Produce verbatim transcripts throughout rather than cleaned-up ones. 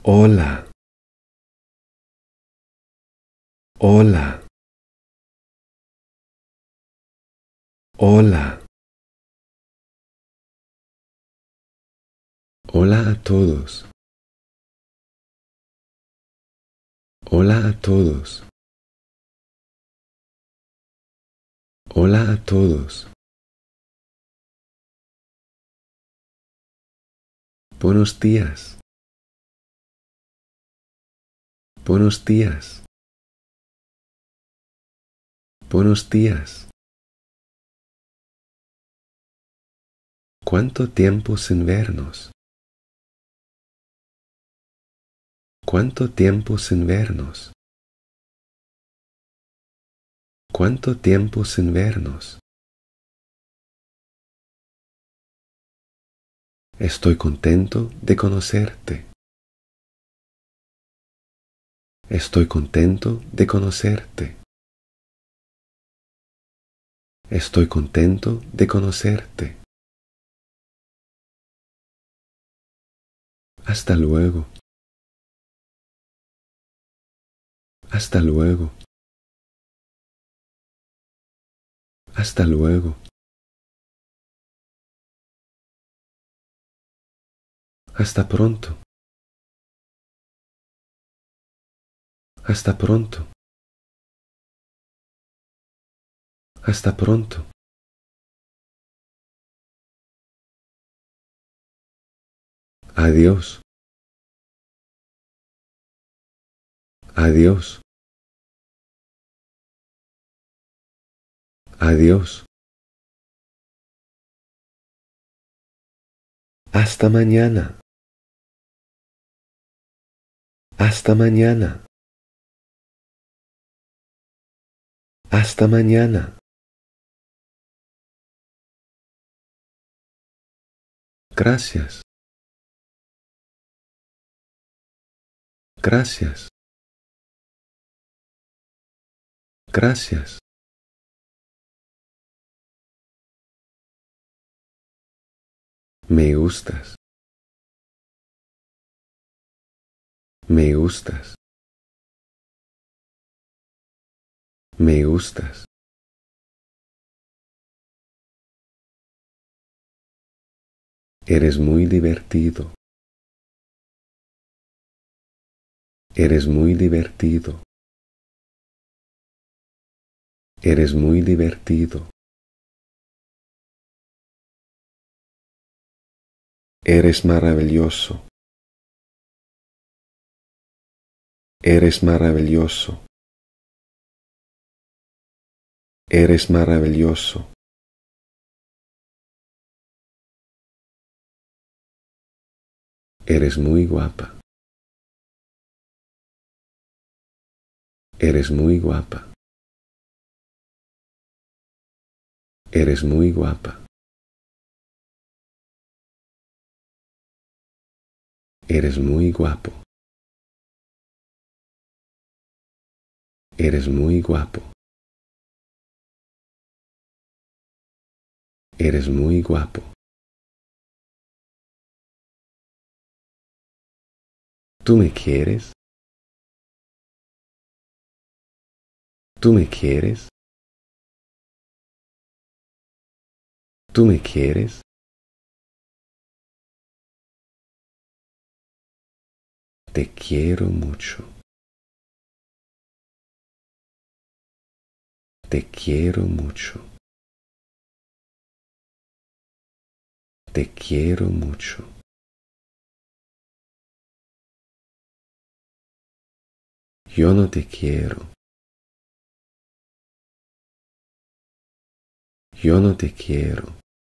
Hola, hola, hola, hola a todos, hola a todos, hola a todos. Buenos días, buenos días, buenos días. ¿Cuánto tiempo sin vernos? ¿Cuánto tiempo sin vernos? ¿Cuánto tiempo sin vernos? Estoy contento de conocerte. Estoy contento de conocerte. Estoy contento de conocerte. Hasta luego. Hasta luego. Hasta luego. Hasta pronto. Hasta pronto. Hasta pronto. Adiós. Adiós. Adiós. Hasta mañana. Hasta mañana. Hasta mañana. Gracias. Gracias. Gracias. Me gustas. Me gustas. Me gustas. Eres muy divertido. Eres muy divertido. Eres muy divertido. Eres maravilloso. Eres maravilloso. Eres maravilloso. Eres muy guapa. Eres muy guapa. Eres muy guapa. Eres muy guapo. Eres muy guapo. Eres muy guapo. ¿Tú me quieres? ¿Tú me quieres? ¿Tú me quieres? Te quiero mucho. Te quiero mucho. Te quiero mucho. Yo no te quiero. Yo no te quiero.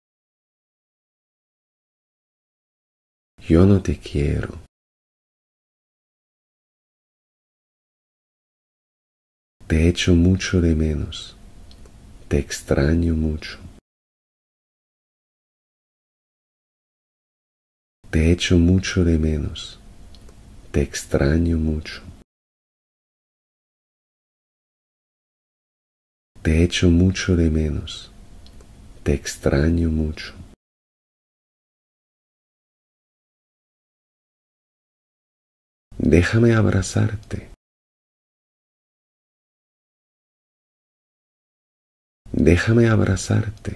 Yo no te quiero. Te echo mucho de menos. Te extraño mucho. Te echo mucho de menos. Te extraño mucho. Te echo mucho de menos. Te extraño mucho. Déjame abrazarte. Déjame abrazarte.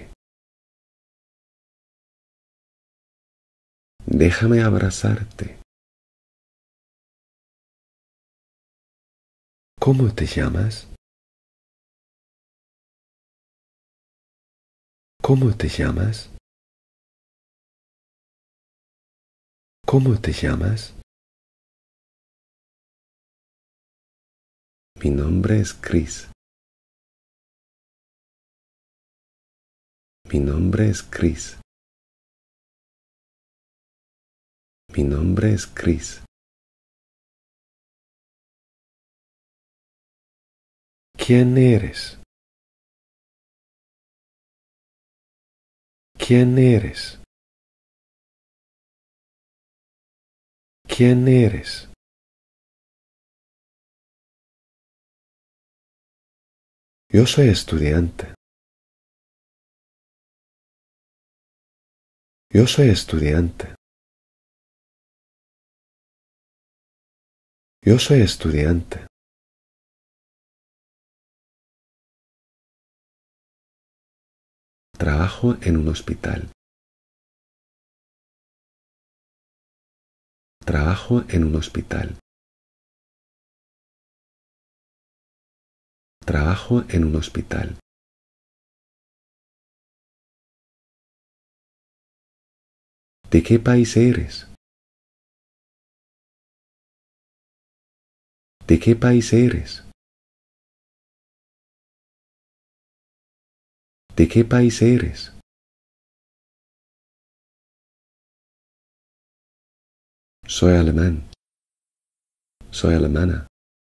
Déjame abrazarte. ¿Cómo te llamas? ¿Cómo te llamas? ¿Cómo te llamas? Mi nombre es Chris. Mi nombre es Chris. Mi nombre es Chris. ¿Quién eres? ¿Quién eres? ¿Quién eres? Yo soy estudiante. Yo soy estudiante. Yo soy estudiante. Trabajo en un hospital. Trabajo en un hospital. Trabajo en un hospital. ¿De qué país eres? ¿De qué país eres? ¿De qué país eres? Soy alemán. Soy alemana.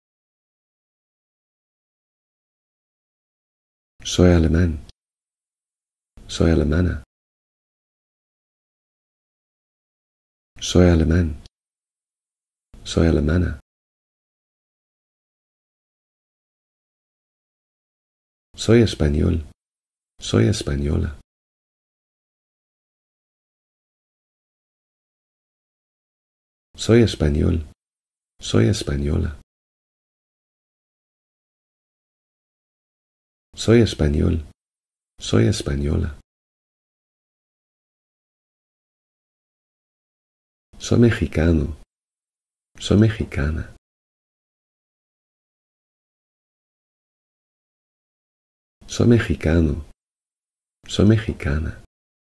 Soy alemán. Soy alemana. Soy alemán. Soy alemana. Soy español. Soy española. Soy español. Soy española. Soy español. Soy española. Soy mexicano. Soy mexicana. Soy mexicano. Soy mexicana.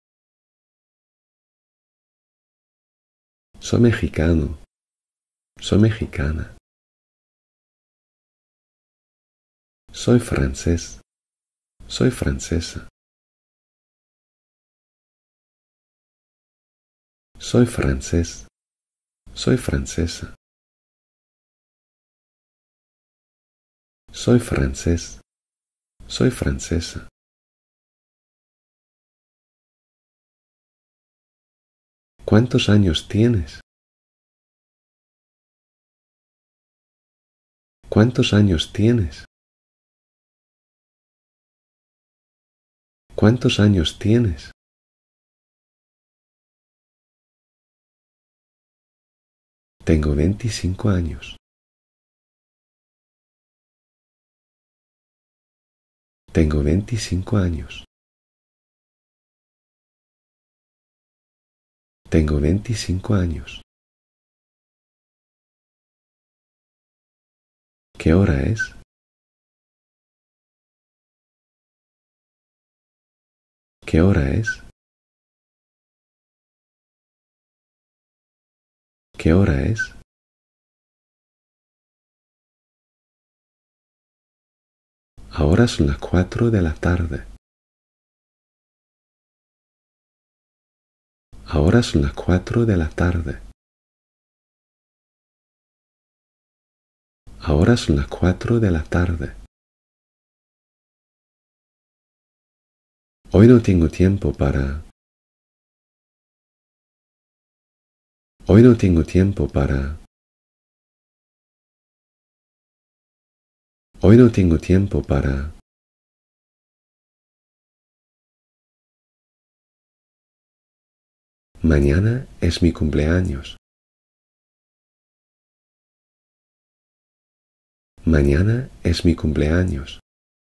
Soy mexicano. Soy mexicana. Soy francés. Soy francesa. Soy francés. Soy francesa. Soy francés. Soy francesa. ¿Cuántos años tienes? ¿Cuántos años tienes? ¿Cuántos años tienes? Tengo veinticinco años. Tengo veinticinco años. Tengo veinticinco años. ¿Qué hora es? ¿Qué hora es? ¿Qué hora es? Ahora son las cuatro de la tarde. Ahora son las cuatro de la tarde. Ahora son las cuatro de la tarde. Hoy no tengo tiempo para... Hoy no tengo tiempo para... Hoy no tengo tiempo para... Mañana es mi cumpleaños. Mañana es mi cumpleaños.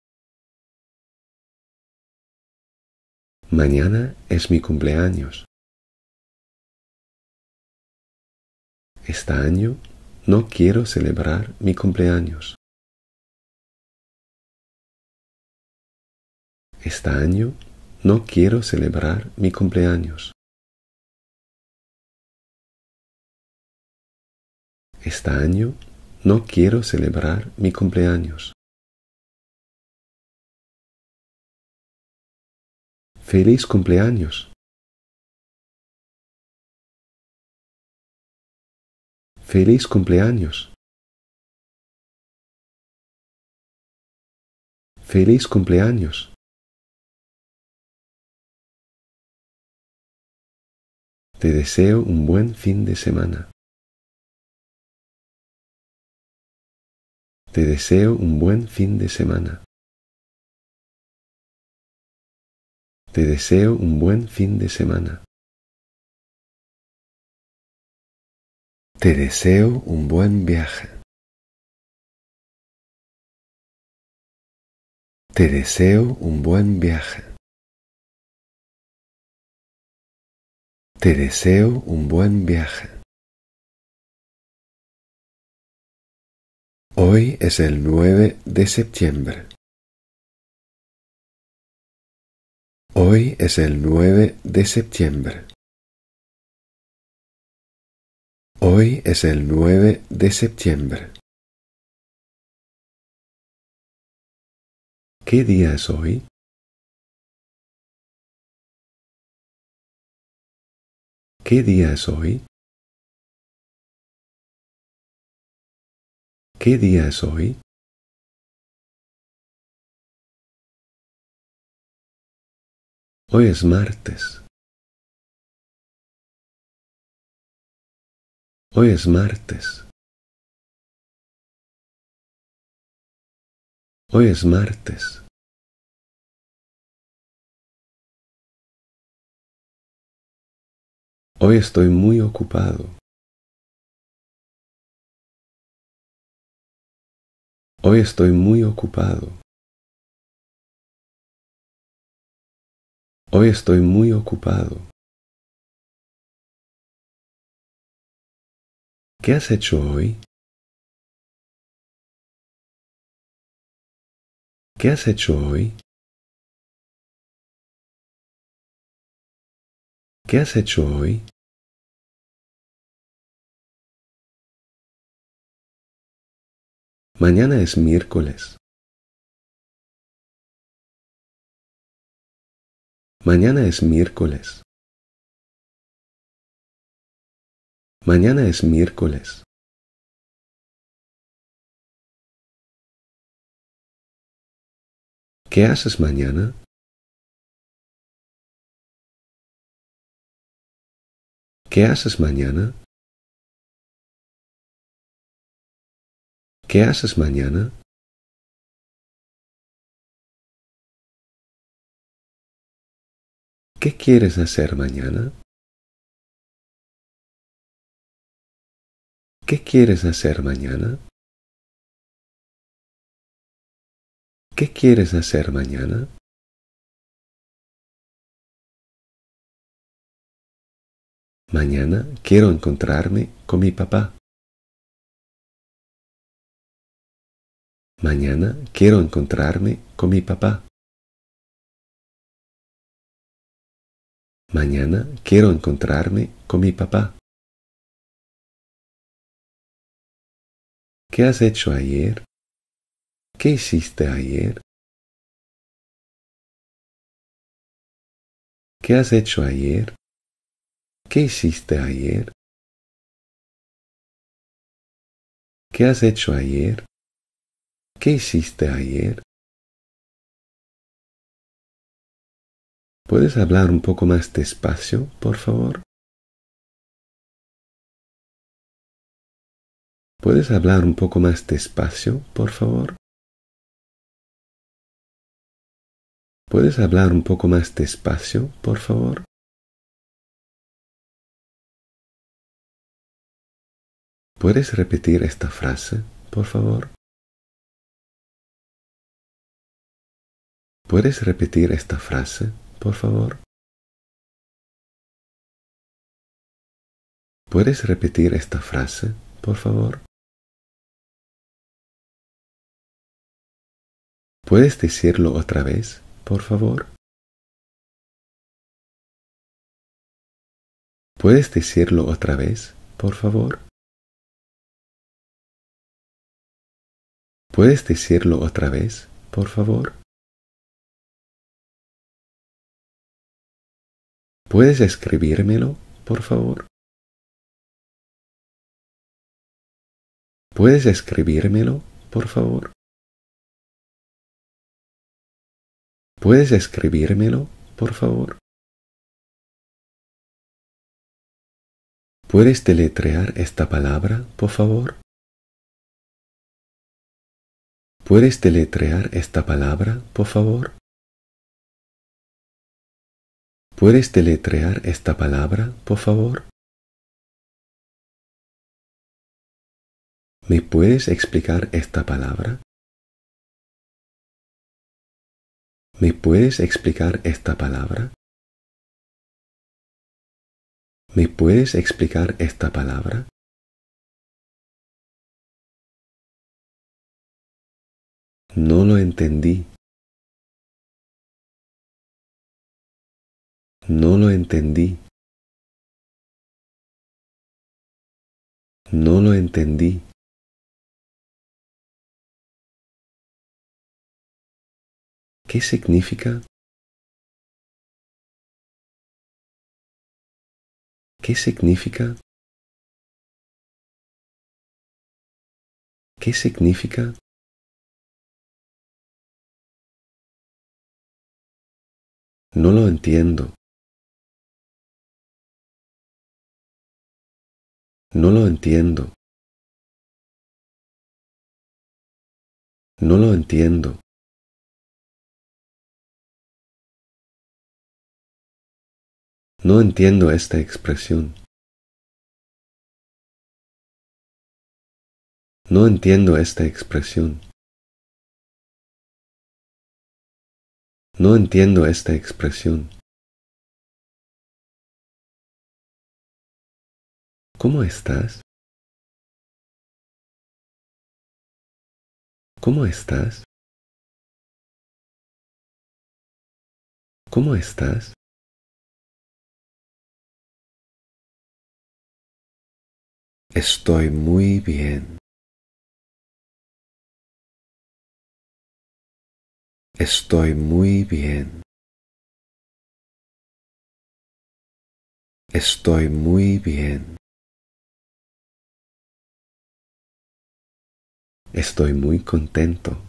Mañana es mi cumpleaños. Este año no quiero celebrar mi cumpleaños. Este año no quiero celebrar mi cumpleaños. Este año no quiero celebrar mi cumpleaños. ¡Feliz cumpleaños! ¡Feliz cumpleaños! ¡Feliz cumpleaños! Te deseo un buen fin de semana. Te deseo un buen fin de semana. Te deseo un buen fin de semana. Te deseo un buen viaje. Te deseo un buen viaje. Te deseo un buen viaje. Hoy es el nueve de septiembre. Hoy es el nueve de septiembre. Hoy es el nueve de septiembre. ¿Qué día es hoy? ¿Qué día es hoy? ¿Qué día es hoy? Hoy es martes. Hoy es martes. Hoy es martes. Hoy estoy muy ocupado. Hoy estoy muy ocupado. Hoy estoy muy ocupado. ¿Qué has hecho hoy? ¿Qué has hecho hoy? ¿Qué has hecho hoy? Mañana es miércoles. Mañana es miércoles. Mañana es miércoles. ¿Qué haces mañana? ¿Qué haces mañana? ¿Qué haces mañana? ¿Qué quieres hacer mañana? ¿Qué quieres hacer mañana? ¿Qué quieres hacer mañana? Mañana quiero encontrarme con mi papá. Mañana quiero encontrarme con mi papá. Mañana quiero encontrarme con mi papá. ¿Qué has hecho ayer? ¿Qué hiciste ayer? ¿Qué has hecho ayer? ¿Qué hiciste ayer? ¿Qué has hecho ayer? ¿Qué hiciste ayer? ¿Puedes hablar un poco más despacio, por favor? ¿Puedes hablar un poco más despacio, por favor? ¿Puedes hablar un poco más despacio, por favor? ¿Puedes repetir esta frase, por favor? ¿Puedes repetir esta frase, por favor? ¿Puedes repetir esta frase, por favor? ¿Puedes decirlo otra vez, por favor? ¿Puedes decirlo otra vez, por favor? ¿Puedes decirlo otra vez, por favor? ¿Puedes escribírmelo, por favor? ¿Puedes escribírmelo, por favor? ¿Puedes escribírmelo, por favor? ¿Puedes deletrear esta palabra, por favor? ¿Puedes deletrear esta palabra, por favor? ¿Puedes deletrear esta palabra, por favor? ¿Me puedes explicar esta palabra? ¿Me puedes explicar esta palabra? ¿Me puedes explicar esta palabra? No lo entendí. No lo entendí. No lo entendí. ¿Qué significa? ¿Qué significa? ¿Qué significa? No lo entiendo. No lo entiendo. No lo entiendo. No entiendo esta expresión. No entiendo esta expresión. No entiendo esta expresión. ¿Cómo estás? ¿Cómo estás? ¿Cómo estás? Estoy muy bien. Estoy muy bien. Estoy muy bien. Estoy muy contento.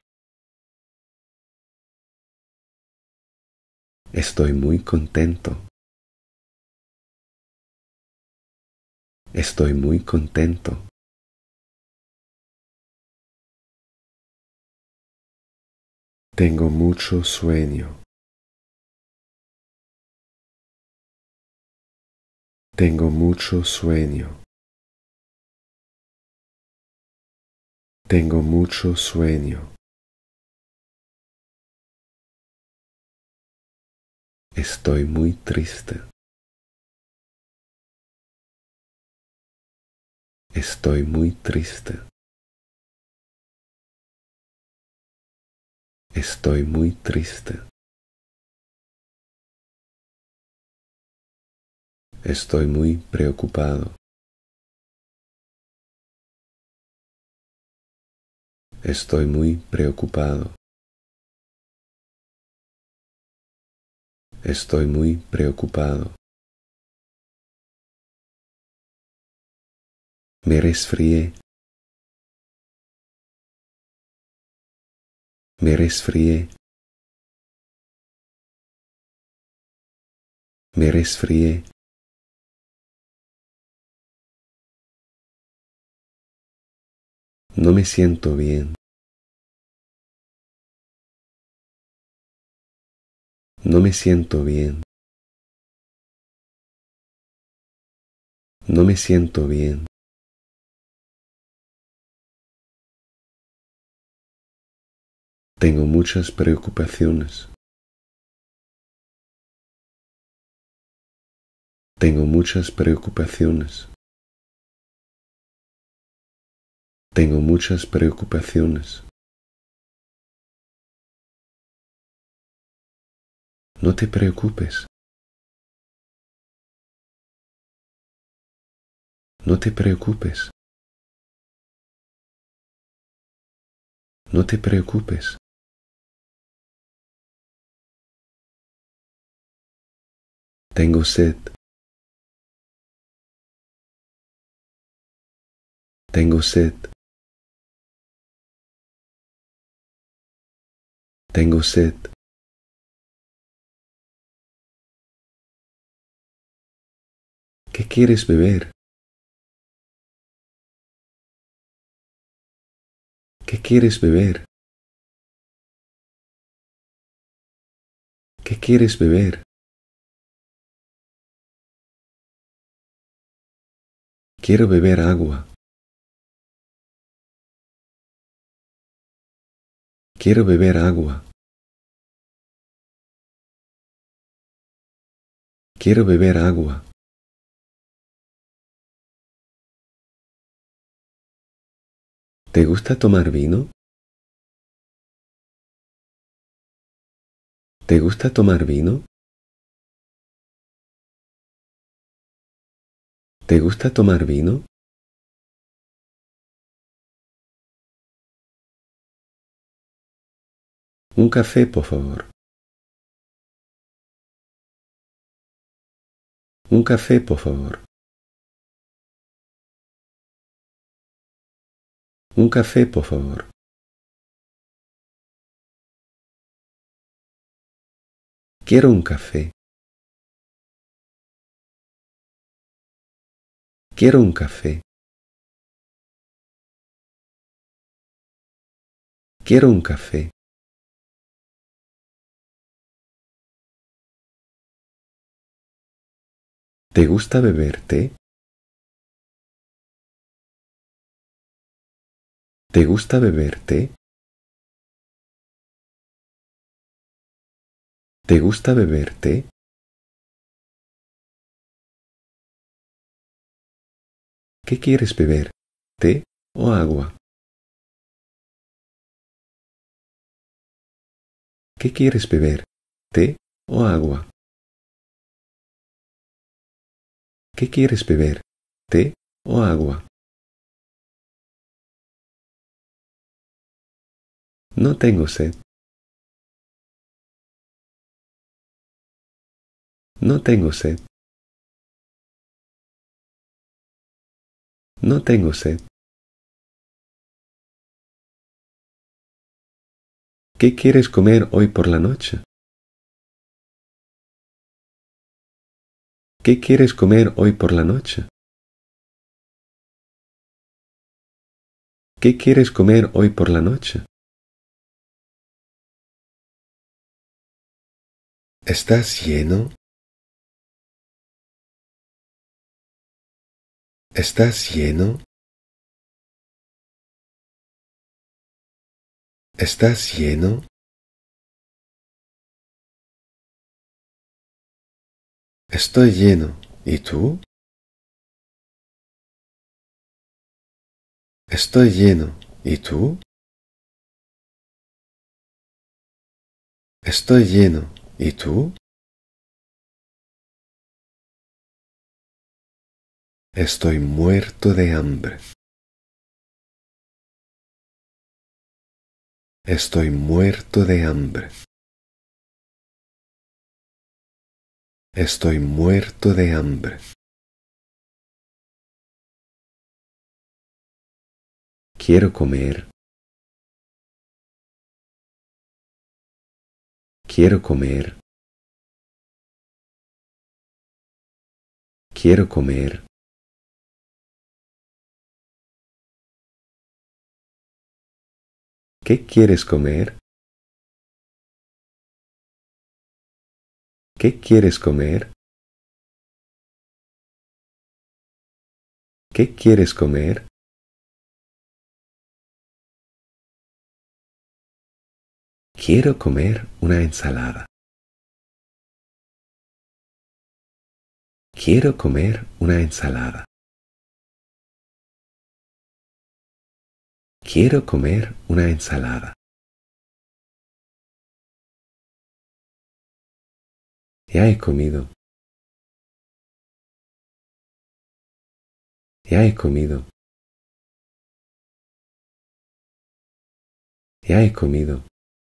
Estoy muy contento. Estoy muy contento. Tengo mucho sueño. Tengo mucho sueño. Tengo mucho sueño. Estoy muy triste. Estoy muy triste. Estoy muy triste. Estoy muy preocupado. Estoy muy preocupado. Estoy muy preocupado. Me resfrié. Me resfrié. Me resfrié. No me siento bien. No me siento bien. No me siento bien. Tengo muchas preocupaciones. Tengo muchas preocupaciones. Tengo muchas preocupaciones. No te preocupes. No te preocupes. No te preocupes. Tengo sed. Tengo sed. Tengo sed. ¿Qué quieres beber? ¿Qué quieres beber? ¿Qué quieres beber? Quiero beber agua. Quiero beber agua. Quiero beber agua. ¿Te gusta tomar vino? ¿Te gusta tomar vino? ¿Te gusta tomar vino? Un café, por favor. Un café, por favor. Un café, por favor. Quiero un café. Quiero un café. Quiero un café. ¿Te gusta beber té? ¿Te gusta beber té? ¿Te gusta beber té? ¿Qué quieres beber? ¿Té o agua? ¿Qué quieres beber? ¿Té o agua? ¿Qué quieres beber? ¿Té o agua? No tengo sed. No tengo sed. No tengo sed. ¿Qué quieres comer hoy por la noche? ¿Qué quieres comer hoy por la noche? ¿Qué quieres comer hoy por la noche? ¿Estás lleno? ¿Estás lleno? ¿Estás lleno? Estoy lleno. ¿Y tú? Estoy lleno. ¿Y tú? Estoy lleno. ¿Y tú? Estoy muerto de hambre. Estoy muerto de hambre. Estoy muerto de hambre. Quiero comer. Quiero comer. Quiero comer. ¿Qué quieres comer? ¿Qué quieres comer? ¿Qué quieres comer? Quiero comer una ensalada. Quiero comer una ensalada. Quiero comer una ensalada. Ya he comido. Ya he comido. Ya he comido.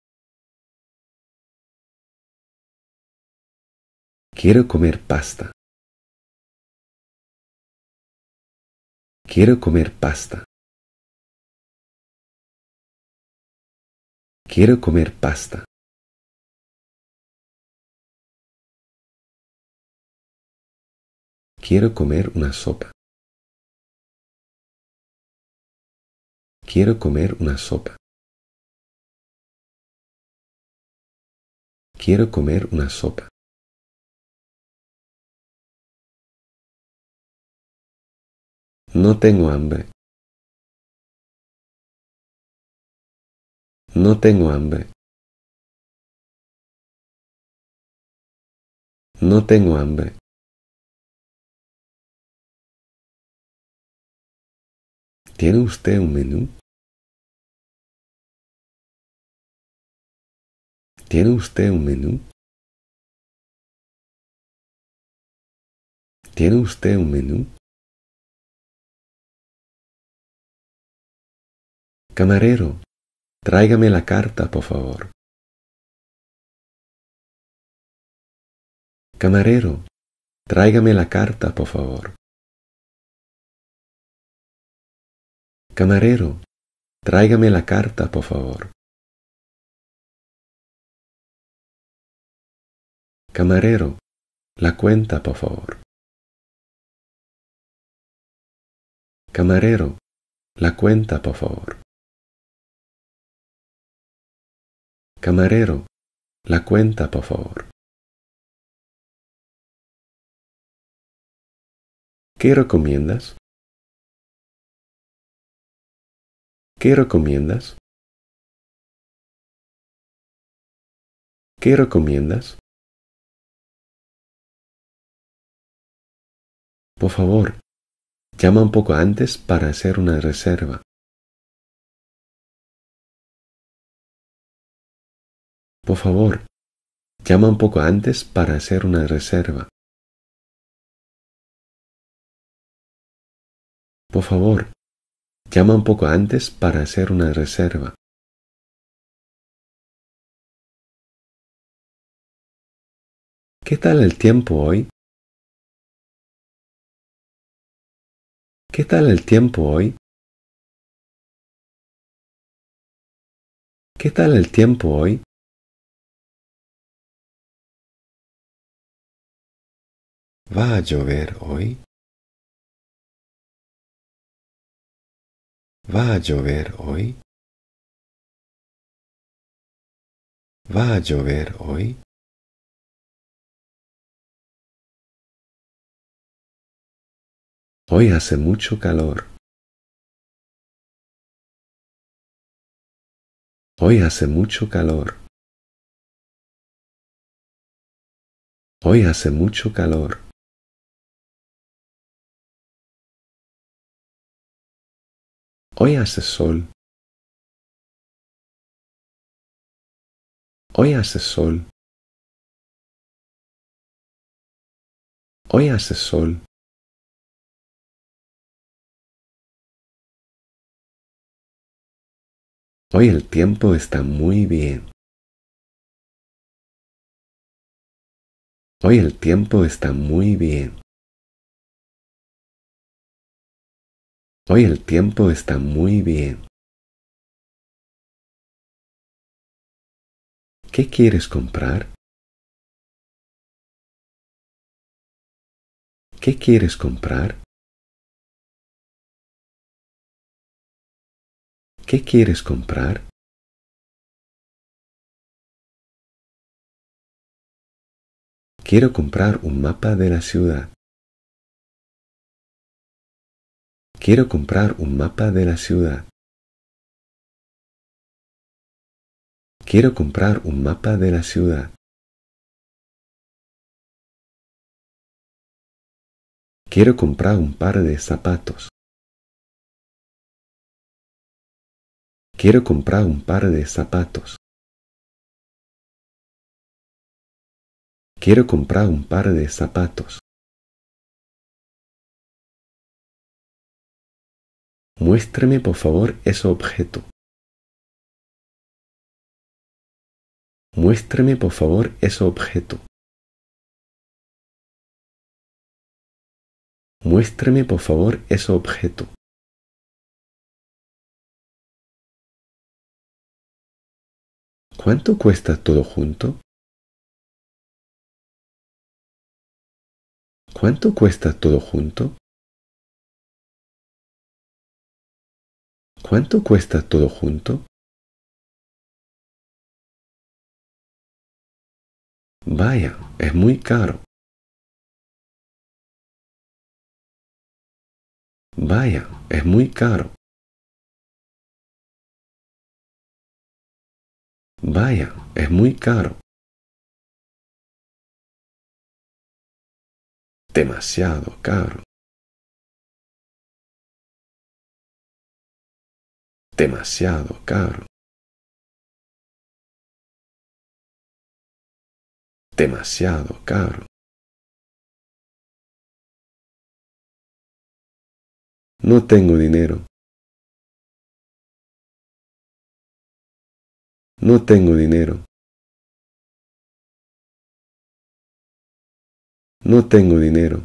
Quiero comer pasta. Quiero comer pasta. Quiero comer pasta. Quiero comer una sopa. Quiero comer una sopa. Quiero comer una sopa. No tengo hambre. No tengo hambre. No tengo hambre. ¿Tiene usted un menú? ¿Tiene usted un menú? ¿Tiene usted un menú? Camarero, tráigame la carta, por favor. Camarero, tráigame la carta, por favor. Camarero, tráigame la carta, por favor. Camarero, la cuenta, por favor. Camarero, la cuenta, por favor. Camarero, la cuenta, por favor. ¿Qué recomiendas? ¿Qué recomiendas? ¿Qué recomiendas? Por favor, llama un poco antes para hacer una reserva. Por favor, llama un poco antes para hacer una reserva. Por favor, llama un poco antes para hacer una reserva. ¿Qué tal el tiempo hoy? ¿Qué tal el tiempo hoy? ¿Qué tal el tiempo hoy? ¿Va a llover hoy? ¿Va a llover hoy? ¿Va a llover hoy? Hoy hace mucho calor. Hoy hace mucho calor. Hoy hace mucho calor. Hoy hace sol. Hoy hace sol. Hoy hace sol. Hoy el tiempo está muy bien. Hoy el tiempo está muy bien. Hoy el tiempo está muy bien. ¿Qué quieres comprar? ¿Qué quieres comprar? ¿Qué quieres comprar? Quiero comprar un mapa de la ciudad. Quiero comprar un mapa de la ciudad. Quiero comprar un mapa de la ciudad. Quiero comprar un par de zapatos. Quiero comprar un par de zapatos. Quiero comprar un par de zapatos. Muéstreme por favor ese objeto. Muéstreme por favor ese objeto. Muéstreme por favor ese objeto. ¿Cuánto cuesta todo junto? ¿Cuánto cuesta todo junto? ¿Cuánto cuesta todo junto? Vaya, es muy caro. Vaya, es muy caro. Vaya, es muy caro. Demasiado caro. Demasiado caro. Demasiado caro. No tengo dinero. No tengo dinero. No tengo dinero.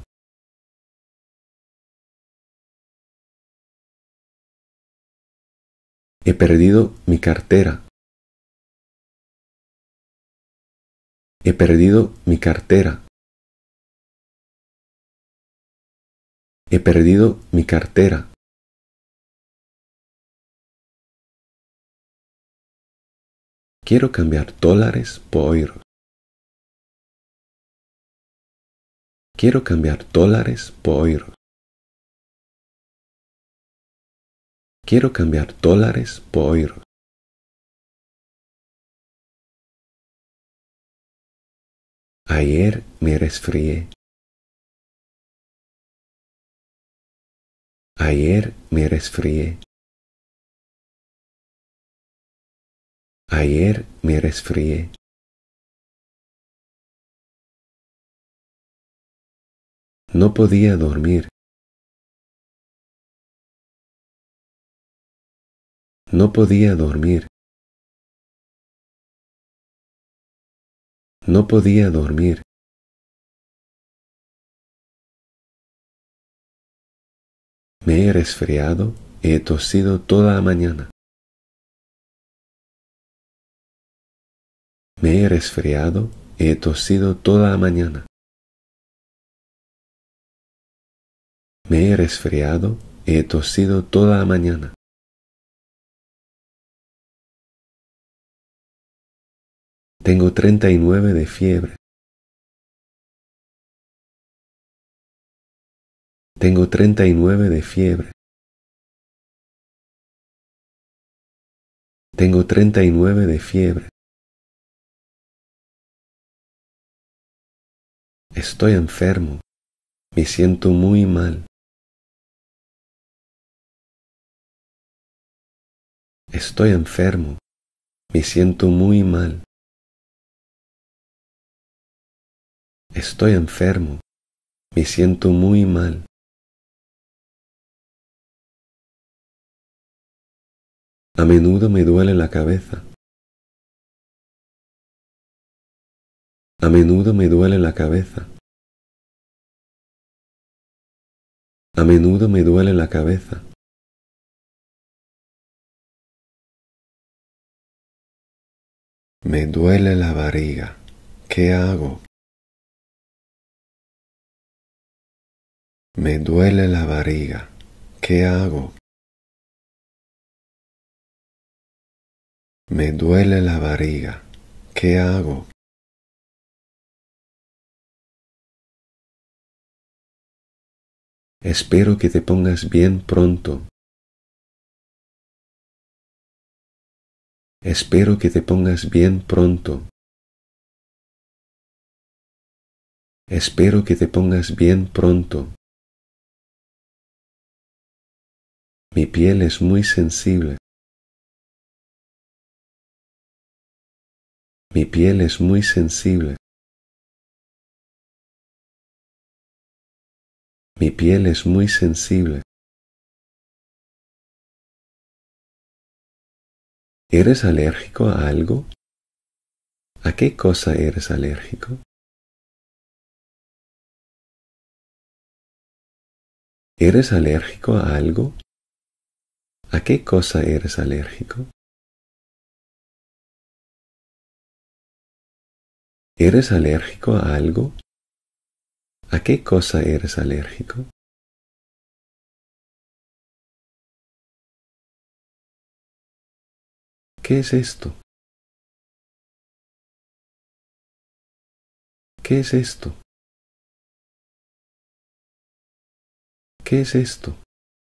He perdido mi cartera. He perdido mi cartera. He perdido mi cartera. Quiero cambiar dólares por euros. Quiero cambiar dólares por euros. Quiero cambiar dólares por euros. Ayer me resfrié. Ayer me resfrié. Ayer me resfrié. No podía dormir. No podía dormir. No podía dormir. Me he resfriado y he tosido toda la mañana. Me he resfriado y he tosido toda la mañana. Me he resfriado y he tosido toda la mañana. Tengo treinta y nueve de fiebre. Tengo treinta y nueve de fiebre. Tengo treinta y nueve de fiebre. Estoy enfermo. Me siento muy mal. Estoy enfermo. Me siento muy mal. Estoy enfermo. Me siento muy mal. A menudo me duele la cabeza. A menudo me duele la cabeza. A menudo me duele la cabeza. Me duele la barriga. ¿Qué hago? Me duele la barriga. ¿Qué hago? Me duele la barriga. ¿Qué hago? Espero que te pongas bien pronto. Espero que te pongas bien pronto. Espero que te pongas bien pronto. Mi piel es muy sensible. Mi piel es muy sensible. Mi piel es muy sensible. ¿Eres alérgico a algo? ¿A qué cosa eres alérgico? ¿Eres alérgico a algo? ¿A qué cosa eres alérgico? ¿Eres alérgico a algo? ¿A qué cosa eres alérgico? ¿Qué es esto? ¿Qué es esto? ¿Qué es esto?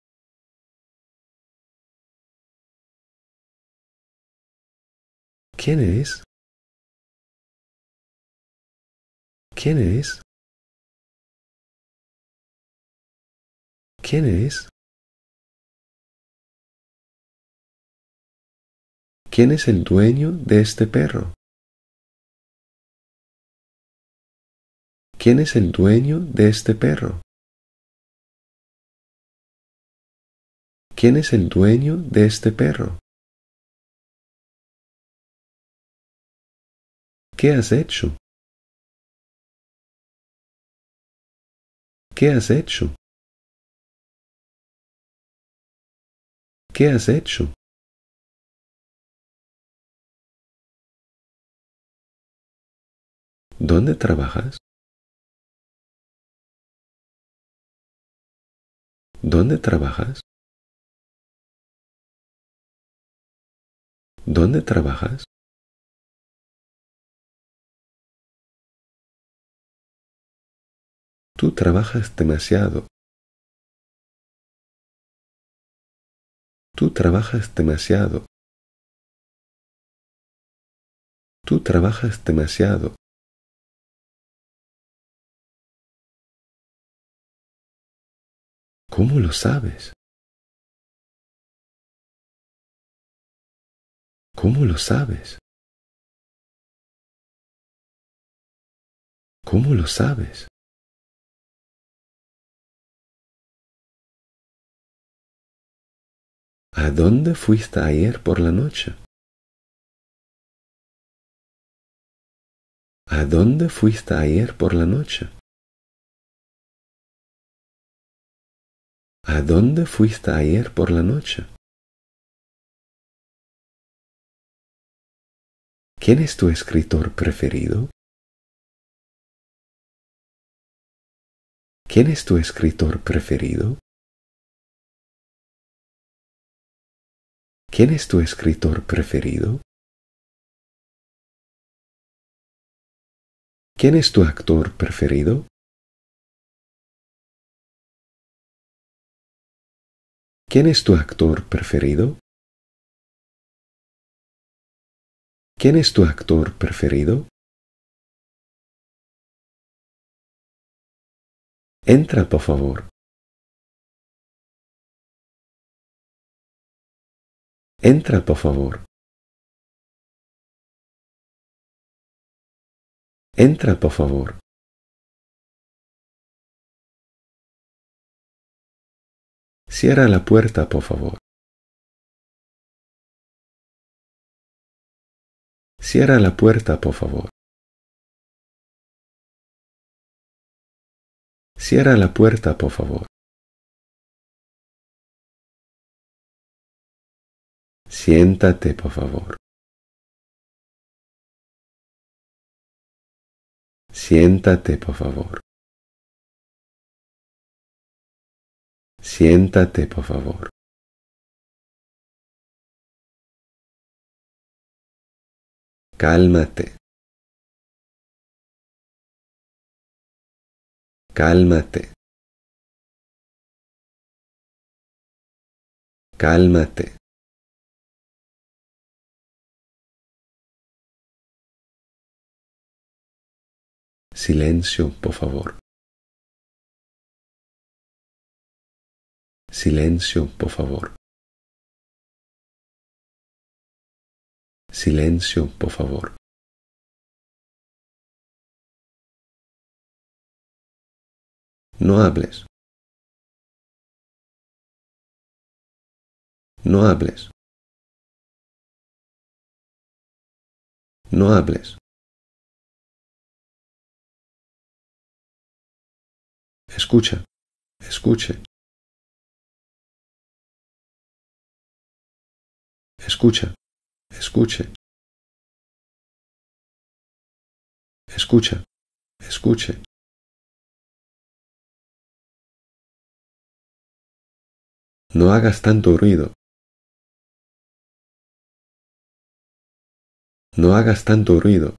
¿Quién es? ¿Quién es? ¿Quién es? ¿Quién es el dueño de este perro? ¿Quién es el dueño de este perro? ¿Quién es el dueño de este perro? ¿Qué has hecho? ¿Qué has hecho? ¿Qué has hecho? ¿Dónde trabajas? ¿Dónde trabajas? ¿Dónde trabajas? Tú trabajas demasiado. Tú trabajas demasiado. Tú trabajas demasiado. ¿Cómo lo sabes? ¿Cómo lo sabes? ¿Cómo lo sabes? ¿A dónde fuiste ayer por la noche? ¿A dónde fuiste ayer por la noche? ¿A dónde fuiste ayer por la noche? ¿Quién es tu escritor preferido? ¿Quién es tu escritor preferido? ¿Quién es tu escritor preferido? ¿Quién es tu actor preferido? ¿Quién es tu actor preferido? ¿Quién es tu actor preferido? Entra, por favor. Entra, por favor. Entra, por favor. Cierra la puerta, por favor. Cierra la puerta, por favor. Cierra la puerta, por favor. Siéntate, por favor. Siéntate, por favor. Siéntate, por favor. Cálmate. Cálmate. Cálmate. Silencio, por favor. Silencio, por favor. Silencio, por favor. No hables. No hables. No hables. Escucha. Escuche. Escucha. Escuche. Escucha. Escuche. No hagas tanto ruido. No hagas tanto ruido.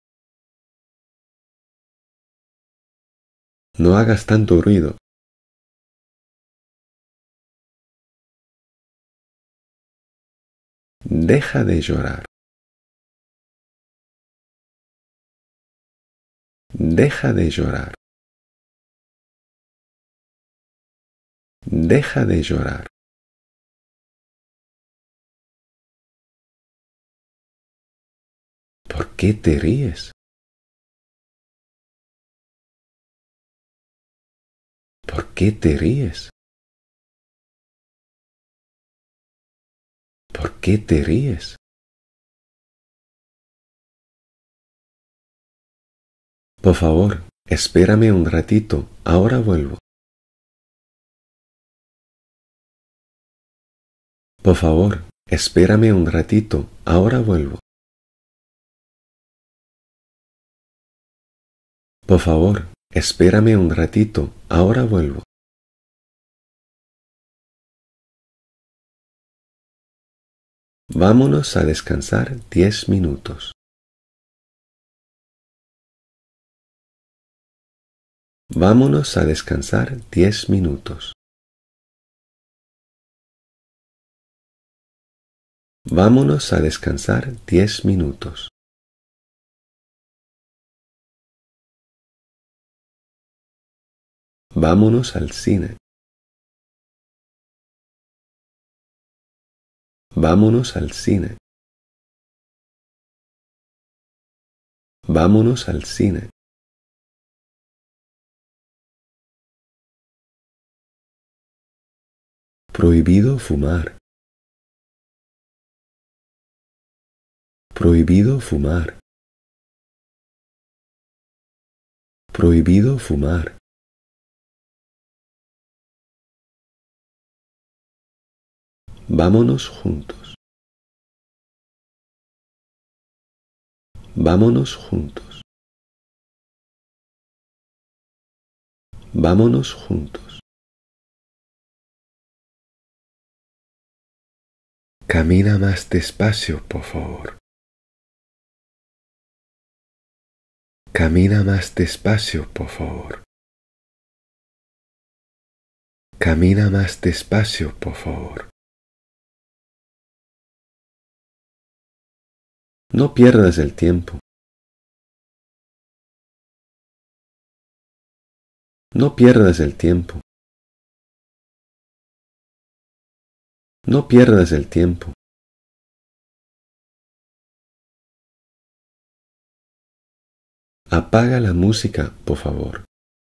No hagas tanto ruido. Deja de llorar. Deja de llorar. Deja de llorar. ¿Por qué te ríes? ¿Por qué te ríes? ¿Por qué te ríes? Por favor, espérame un ratito. Ahora vuelvo. Por favor, espérame un ratito. Ahora vuelvo. Por favor, espérame un ratito. Ahora vuelvo. Vámonos a descansar diez minutos. Vámonos a descansar diez minutos. Vámonos a descansar diez minutos. Vámonos al cine. Vámonos al cine. Vámonos al cine. Prohibido fumar. Prohibido fumar. Prohibido fumar. Vámonos juntos. Vámonos juntos. Vámonos juntos. Camina más despacio, por favor. Camina más despacio, por favor. Camina más despacio, por favor. No pierdas el tiempo. No pierdas el tiempo. No pierdas el tiempo. Apaga la música, por favor.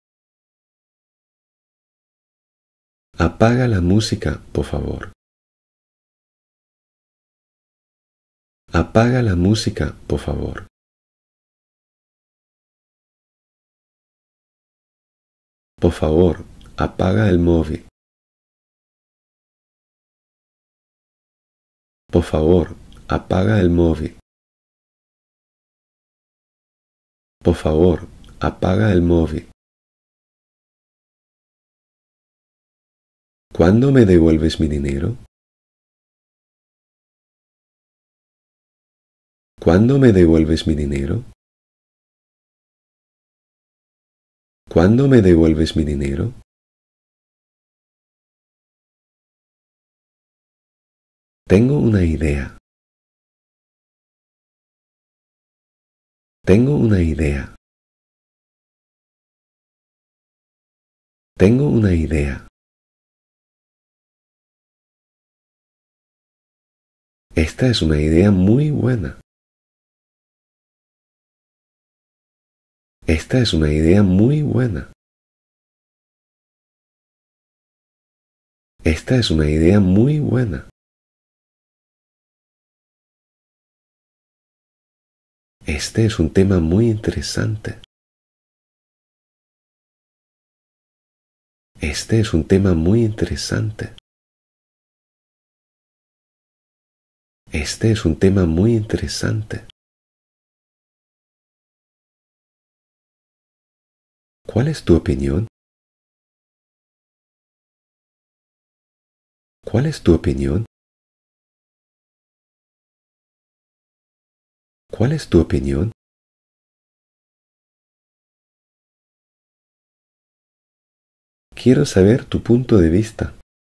Apaga la música, por favor. Apaga la música, por favor. Por favor, apaga el móvil. Por favor, apaga el móvil. Por favor, apaga el móvil. ¿Cuándo me devuelves mi dinero? ¿Cuándo me devuelves mi dinero? ¿Cuándo me devuelves mi dinero? Tengo una idea. Tengo una idea. Tengo una idea. Esta es una idea muy buena. Esta es una idea muy buena. Esta es una idea muy buena. Este es un tema muy interesante. Este es un tema muy interesante. Este es un tema muy interesante. ¿Cuál es tu opinión? ¿Cuál es tu opinión? ¿Cuál es tu opinión? Quiero saber tu punto de vista.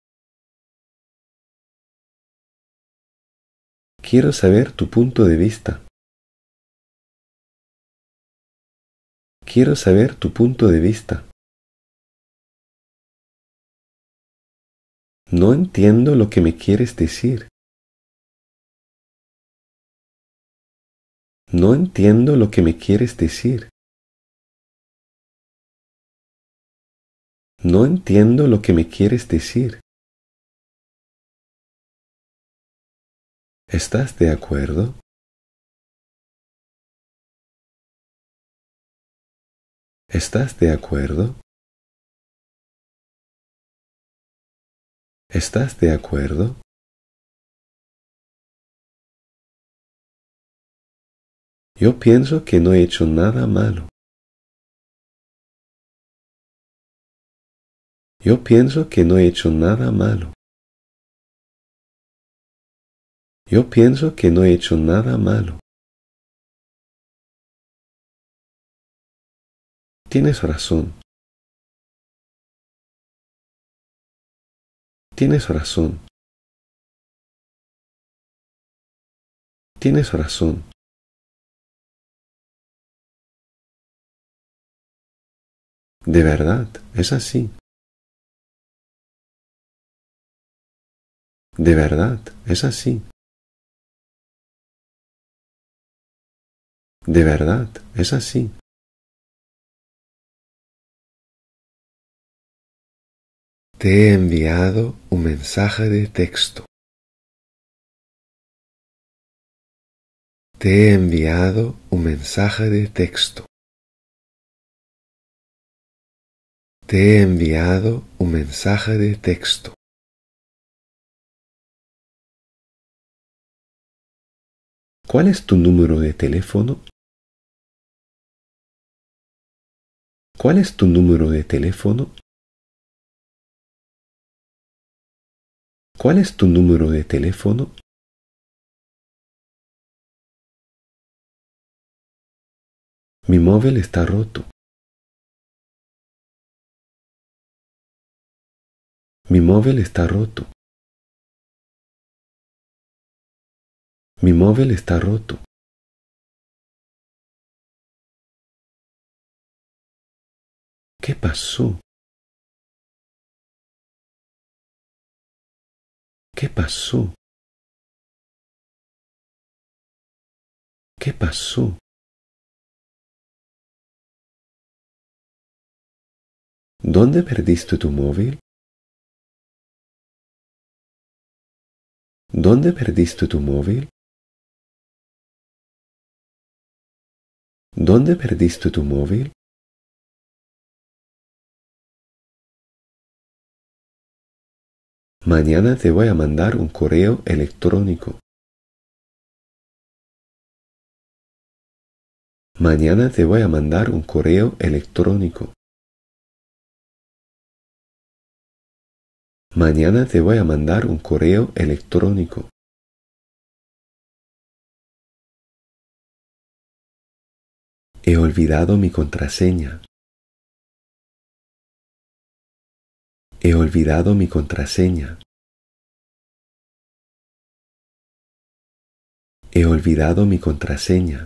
Quiero saber tu punto de vista. Quiero saber tu punto de vista. No entiendo lo que me quieres decir. No entiendo lo que me quieres decir. No entiendo lo que me quieres decir. ¿Estás de acuerdo? ¿Estás de acuerdo? ¿Estás de acuerdo? Yo pienso que no he hecho nada malo. Yo pienso que no he hecho nada malo. Yo pienso que no he hecho nada malo. Tienes razón. Tienes razón. Tienes razón. De verdad, es así. De verdad, es así. De verdad, es así. Te he enviado un mensaje de texto. Te he enviado un mensaje de texto. Te he enviado un mensaje de texto. ¿Cuál es tu número de teléfono? ¿Cuál es tu número de teléfono? ¿Cuál es tu número de teléfono? Mi móvil está roto. Mi móvil está roto. Mi móvil está roto. ¿Qué pasó? ¿Qué pasó? ¿Qué pasó? ¿Dónde perdiste tu móvil? ¿Dónde perdiste tu móvil? ¿Dónde perdiste tu móvil? Mañana te voy a mandar un correo electrónico. Mañana te voy a mandar un correo electrónico. Mañana te voy a mandar un correo electrónico. He olvidado mi contraseña. He olvidado mi contraseña. He olvidado mi contraseña.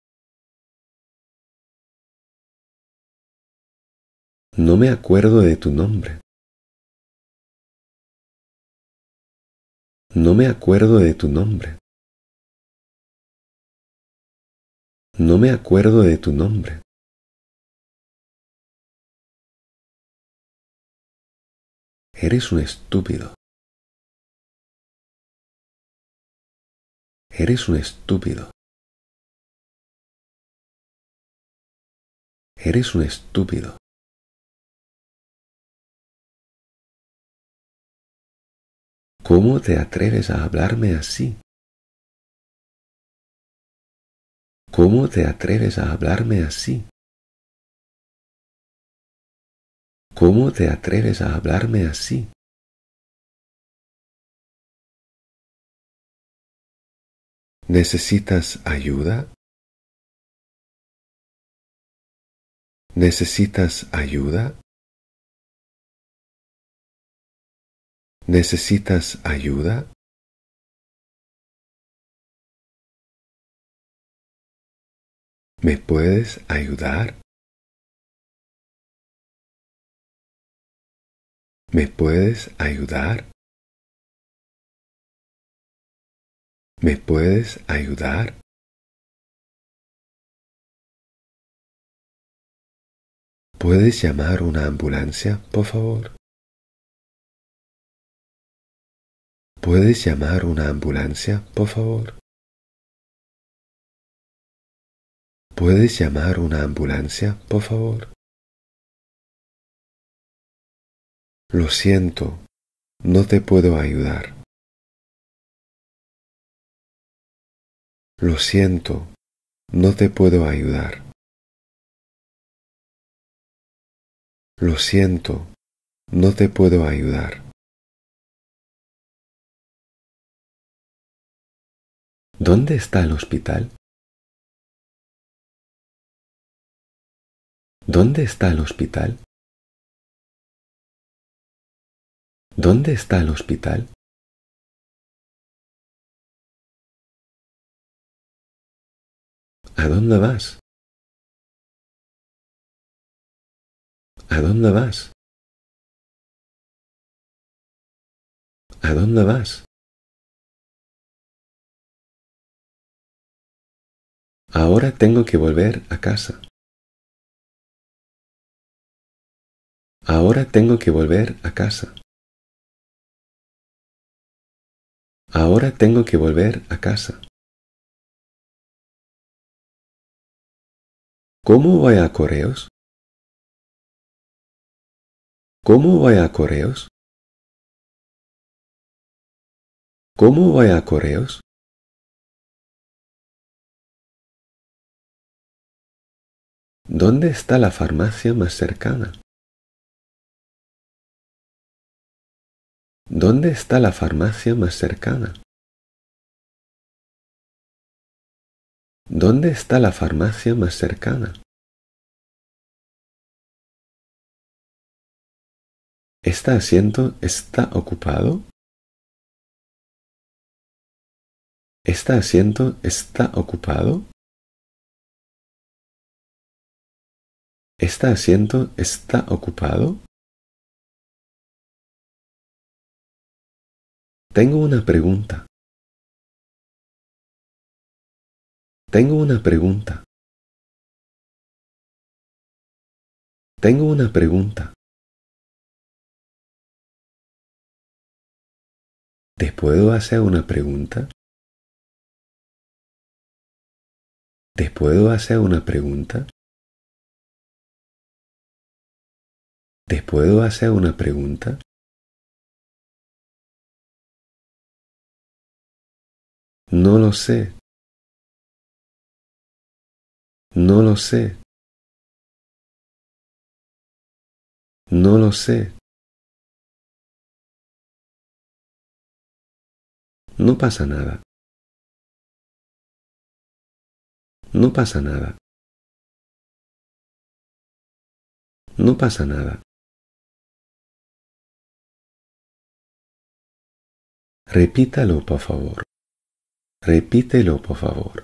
No me acuerdo de tu nombre. No me acuerdo de tu nombre. No me acuerdo de tu nombre. Eres un estúpido. Eres un estúpido. Eres un estúpido. ¿Cómo te atreves a hablarme así? ¿Cómo te atreves a hablarme así? ¿Cómo te atreves a hablarme así? ¿Necesitas ayuda? ¿Necesitas ayuda? ¿Necesitas ayuda? ¿Me puedes ayudar? ¿Me puedes ayudar? ¿Me puedes ayudar? ¿Puedes llamar una ambulancia, por favor? ¿Puedes llamar una ambulancia, por favor? ¿Puedes llamar una ambulancia, por favor? Lo siento, no te puedo ayudar. Lo siento, no te puedo ayudar. Lo siento, no te puedo ayudar. ¿Dónde está el hospital? ¿Dónde está el hospital? ¿Dónde está el hospital? ¿A dónde vas? ¿A dónde vas? ¿A dónde vas? Ahora tengo que volver a casa. Ahora tengo que volver a casa. Ahora tengo que volver a casa. ¿Cómo voy a correos? ¿Cómo voy a correos? ¿Cómo voy a correos? ¿Dónde está la farmacia más cercana? ¿Dónde está la farmacia más cercana? ¿Dónde está la farmacia más cercana? ¿Este asiento está ocupado? ¿Este asiento está ocupado? ¿Este asiento está ocupado? Tengo una pregunta. Tengo una pregunta. Tengo una pregunta. ¿Te puedo hacer una pregunta? ¿Te puedo hacer una pregunta? ¿Te puedo hacer una pregunta? No lo sé. No lo sé. No lo sé. No pasa nada. No pasa nada. No pasa nada. Repítalo, por favor. Repítelo, por favor.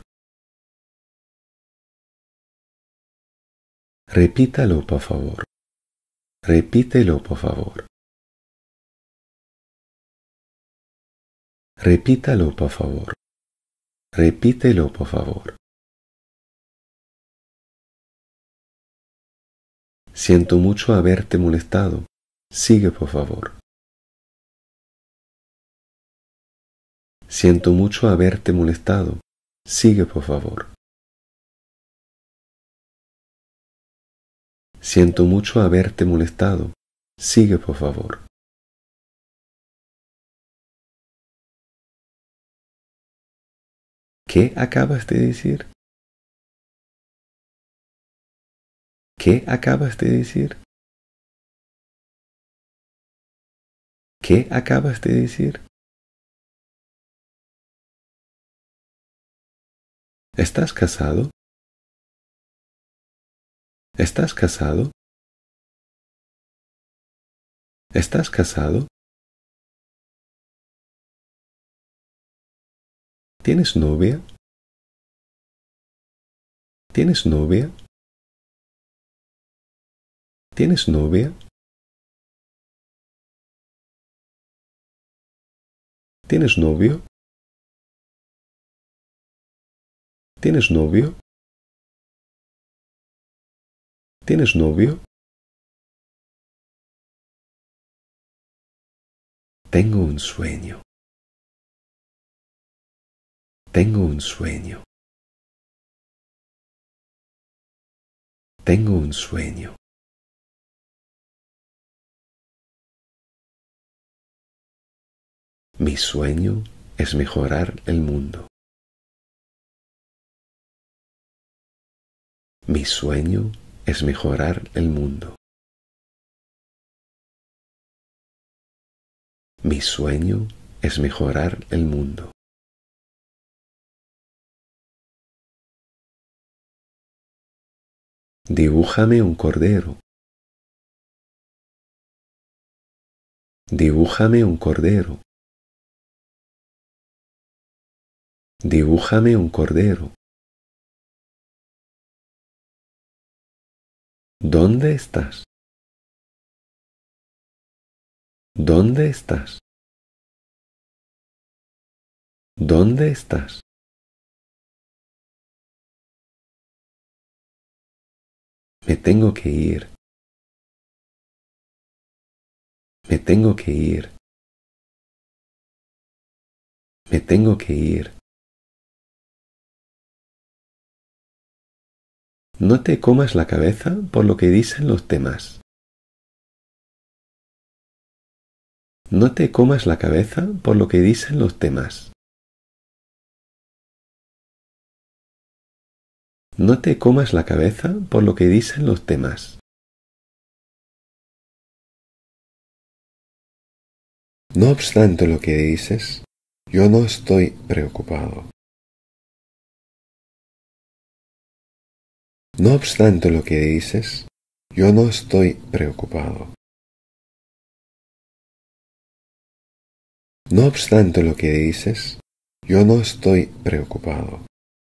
Repítalo, por favor. Repítelo, por favor. Repítalo, por favor. Repítelo, por favor. Siento mucho haberte molestado. Sigue, por favor. Siento mucho haberte molestado. Sigue, por favor. Siento mucho haberte molestado. Sigue, por favor. ¿Qué acabas de decir? ¿Qué acabas de decir? ¿Qué acabas de decir? ¿Estás casado? ¿Estás casado? ¿Estás casado? ¿Tienes novia? ¿Tienes novia? ¿Tienes novia? ¿Tienes novio? ¿Tienes novio? ¿Tienes novio? Tengo un sueño. Tengo un sueño. Tengo un sueño. Mi sueño es mejorar el mundo. Mi sueño es mejorar el mundo. Mi sueño es mejorar el mundo. Dibújame un cordero. Dibújame un cordero. Dibújame un cordero. ¿Dónde estás? ¿Dónde estás? ¿Dónde estás? Me tengo que ir. Me tengo que ir. Me tengo que ir. No te comas la cabeza por lo que dicen los demás. No te comas la cabeza por lo que dicen los demás. No te comas la cabeza por lo que dicen los demás. No obstante lo que dices, yo no estoy preocupado. No obstante lo que dices, yo no estoy preocupado. No obstante lo que dices, yo no estoy preocupado.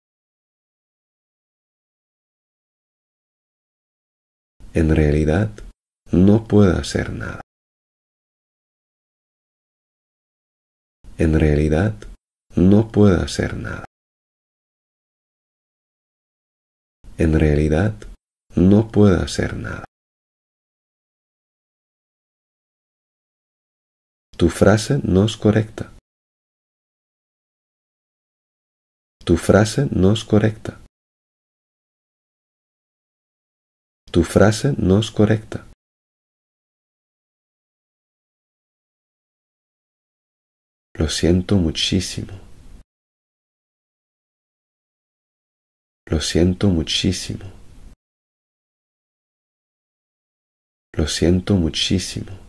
En realidad, no puedo hacer nada. En realidad, no puedo hacer nada. En realidad, no puedo hacer nada. Tu frase no es correcta. Tu frase no es correcta. Tu frase no es correcta. Lo siento muchísimo. Lo siento muchísimo. Lo siento muchísimo.